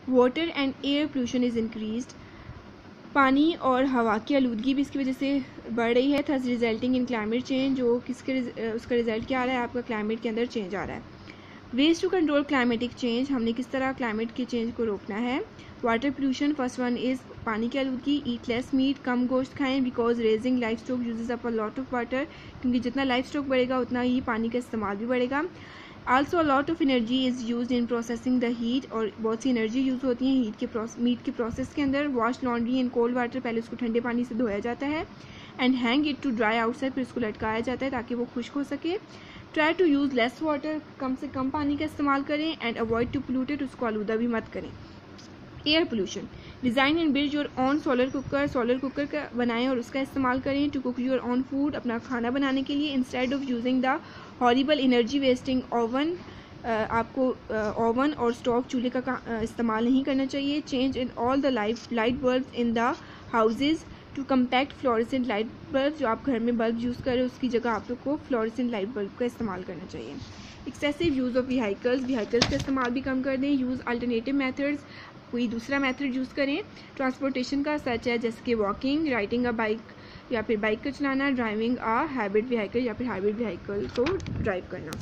Water and air pollution is increased, पानी और हवा की आलूदगी भी इसकी वजह से बढ़ रही है, thus resulting in climate change, जो उसका रिजल्ट क्या आ रहा है, आपका क्लाइमेट के अंदर चेंज आ रहा है। Ways to control climatic change, हमने किस तरह क्लाइमेट के चेंज को रोकना है। Water pollution, first one is पानी की आलूदगी, ईट लेस मीट, कम गोश्त खाएं because raising life stock uses up a lot of water, क्योंकि जितना लाइफ स्टॉक बढ़ेगा उतना ही पानी का इस्तेमाल भी बढ़ेगा। Also a lot of energy is use in processing the heat, और बहुत सी एनर्जी यूज़ होती है मीट के प्रोसेस के अंदर। Wash laundry in cold water, पहले उसको ठंडे पानी से धोया जाता है, and hang it to dry outside, फिर उसको लटकाया जाता है ताकि वो खुश्क हो सके। Try to use less water, कम से कम पानी का इस्तेमाल करें, एंड अवॉइड टू पोल्यूटेड, उसको आलूदा भी मत करें। Air pollution, design and build your own solar cooker का बनाएं और उसका इस्तेमाल करें to cook your own food, अपना खाना बनाने के लिए, instead of using the horrible energy wasting oven. आपको ओवन और स्टोव चूल्हे का इस्तेमाल नहीं करना चाहिए। Change in all the light bulb in the houses to compact fluorescent light bulb, जो आप घर में बल्ब यूज़ करें उसकी जगह आप लोग को फ्लोरेसेंट लाइट बल्ब का इस्तेमाल करना चाहिए। एक्सेसिव यूज़ ऑफ व्हीकल्स का इस्तेमाल भी कम कर दें। यूज़ अल्टरनेटिव मेथड्स, कोई दूसरा मेथड यूज़ करें ट्रांसपोर्टेशन का, सच है जैसे कि वॉकिंग, राइडिंग अ बाइक या फिर बाइक का चलाना, ड्राइविंग अ हाइब्रिड व्हीकल या फिर हाइब्रिड व्हीकल को ड्राइव करना।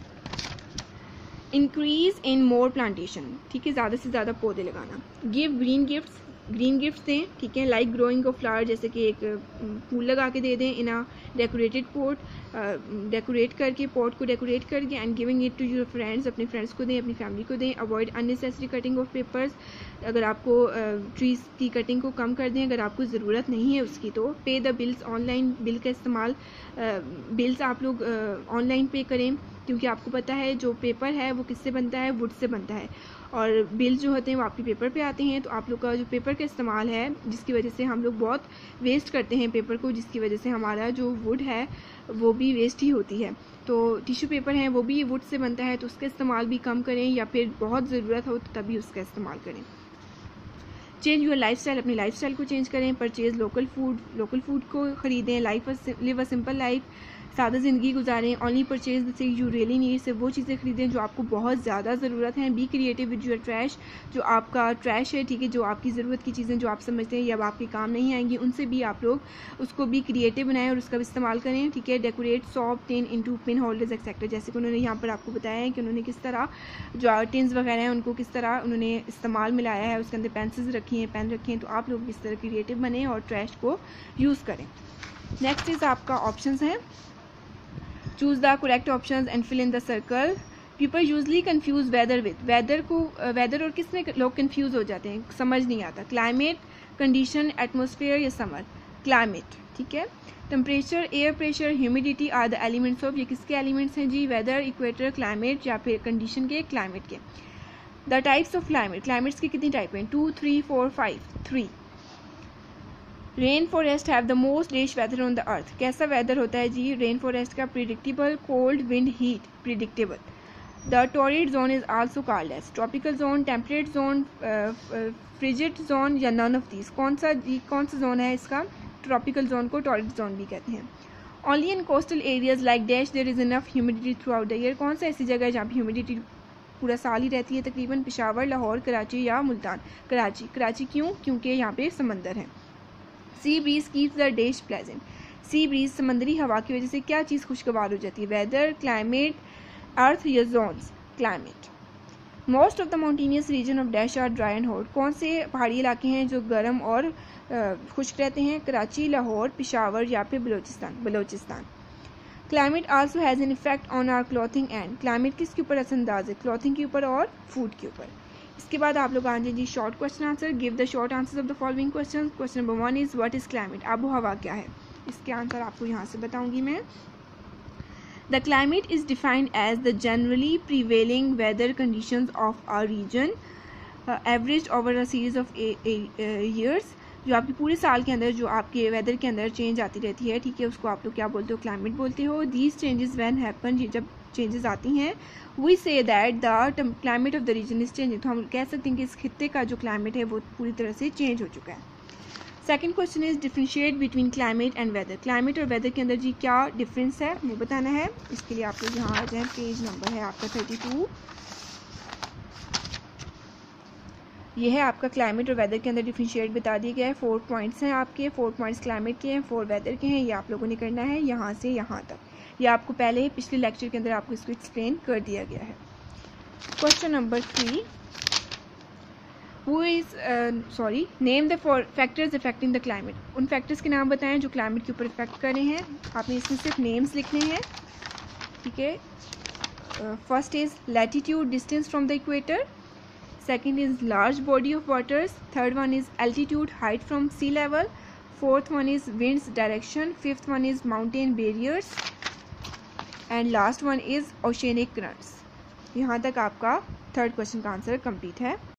इंक्रीज इन मोर प्लांटेशन, ठीक है, ज़्यादा से ज़्यादा पौधे लगाना। गिव ग्रीन गिफ्ट्स दें, ठीक है, लाइक ग्रोइंग ऑफ फ्लावर, जैसे कि एक फूल लगा के दे दें in a decorated pot, decorate करके पॉट को डेकोरेट करके, and giving it to your friends, अपने फ्रेंड्स को दें, अपनी फैमिली को दें। Avoid unnecessary cutting of papers, अगर आपको ट्रीज़ की कटिंग को कम कर दें अगर आपको ज़रूरत नहीं है उसकी तो। पे द बिल्स ऑनलाइन, बिल का इस्तेमाल, बिल्स आप लोग ऑनलाइन पे करें, क्योंकि आपको पता है जो पेपर है वो किससे बनता है, वुड से बनता है, और बिल जो होते हैं वो आपके पेपर पे आते हैं। तो आप लोग का जो पेपर का इस्तेमाल है, जिसकी वजह से हम लोग बहुत वेस्ट करते हैं पेपर को, जिसकी वजह से हमारा जो वुड है वो भी वेस्ट ही होती है। तो टिश्यू पेपर है वो भी वुड से बनता है, तो उसका इस्तेमाल भी कम करें, या फिर बहुत ज़रूरत हो तो तभी उसका इस्तेमाल करें। चेंज योर लाइफस्टाइल, अपनी लाइफस्टाइल को चेंज करें। परचेज लोकल फूड को ख़रीदें। लिव अ सिंपल लाइफ, सादा ज़िंदगी गुजारें। Only purchase the things you really need, से वो चीज़ें खरीदें जो आपको बहुत ज़्यादा ज़रूरत है। Be creative with your trash, जो आपका ट्रैश है, ठीक है, जो आपकी ज़रूरत की चीज़ें जो आप समझते हैं या अब आपके काम नहीं आएंगी, उनसे भी आप लोग उसको भी क्रिएटिव बनाएं और उसका भी इस्तेमाल करें, ठीक है। Decorate soap tin into pin holders etcetera, जैसे कि उन्होंने यहाँ पर आपको बताया है कि उन्होंने किस तरह जो टिन्स वगैरह हैं उनको किस तरह उन्होंने इस्तेमाल मिलाया है, उसके अंदर पेंसिल्स रखी हैं, पेन रखे हैं। तो आप लोग इस तरह क्रिएटिव बने और ट्रैश को यूज़ करें। नेक्स्ट इज़ आपका ऑप्शंस हैं। Choose the correct options and fill in the circle. People usually confuse weather with, weather और किस में लोग कन्फ्यूज हो जाते हैं, समझ नहीं आता। क्लाइमेट, कंडीशन, एटमोसफेयर या समर। क्लाइमेट, ठीक है। Temperature, air pressure, humidity are the elements of, ये किसके एलिमेंट्स हैं जी, वेदर, इक्वेटर, क्लाइमेट या फिर कंडीशन के, क्लाइमेट के। The types of climate, climates की कितनी टाइप हैं, 2, 3, 4, 5, 3। Rain forest have the most dash weather on the earth, कैसा वेदर होता है जी रेन फॉरेस्ट का, predictable, cold, wind, heat, predictable. The torrid zone is also called as tropical zone, temperate zone, frigid zone या none of these. कौन सा zone है इसका, ट्रॉपिकल जोन को टॉरिड जोन भी कहते हैं। Only in coastal areas like dash there is enough humidity throughout the year, कौन सा ऐसी जगह है जहाँ पर ह्यूमिडिटी पूरा साल ही रहती है तकरीबन, पेशावर, लाहौर, कराची या मुल्तान। कराची क्यों, क्योंकि यहाँ पे समंदर है। Sea breeze keeps the dash pleasant, sea breeze समंदरी हवा की वजह से क्या चीज़ खुशगवार हो जाती है, वेदर, क्लाइमेट, अर्थ या zones, climate. Most of the mountainous region of dash are dry and hot, कौन से पहाड़ी इलाके हैं जो गर्म और खुश्क रहते हैं, कराची, लाहौर, पेशावर या फिर Balochistan. Climate also has an effect on our clothing and, climate किसके ऊपर असरअंदाज है, क्लॉथिंग के ऊपर और फूड के ऊपर। इसके बाद आप लोग आ जाए जी short question answer. Give the short answers of the following question. Question number 1 is what is climate, आबो हवा क्या है, इसके आंसर आपको यहाँ से बताऊंगी मैं। The climate is defined as the generally prevailing weather conditions of a region average over a series of years, जो आपके पूरे साल के अंदर जो आपके वेदर के अंदर चेंज आती रहती है, ठीक है, उसको आप लोग क्या बोलते हो, क्लाइमेट बोलते हो। दीज चेंजेस व्हेन हैपन, जब चेंजेस आती हैं, we say that the climate of the region is changing, तो हम कह सकते हैं कि इस खित्ते का जो क्लाइमेट है वो पूरी तरह से चेंज हो चुका है। Second question is differentiate between climate and weather, climate और वेदर के अंदर जी क्या डिफरेंस है वो बताना है। इसके लिए आप लोग यहाँ आ जाएँ, पेज नंबर है आपका 32। ये है आपका क्लाइमेट और वेदर के अंदर डिफरेंशिएट बता दिया गया है। 4 पॉइंट्स हैं आपके, 4 पॉइंट्स क्लाइमेट के हैं, 4 वेदर के हैं। ये आप लोगों ने करना है यहाँ से यहाँ तक। ये आपको पहले ही पिछले लेक्चर के अंदर आपको इसको एक्सप्लेन कर दिया गया है। Question number 3, name the factors affecting the climate. उन फैक्टर्स के नाम बताएं जो क्लाइमेट के ऊपर इफेक्ट कर रहे हैं। आपने इसमें सिर्फ नेम्स लिखने हैं, ठीक है। First is latitude, distance from the equator. Second is large body of waters. Third one is altitude, height from sea level. Fourth one is winds direction. Fifth one is mountain barriers and last one is oceanic currents. यहाँ तक आपका third question का answer complete है।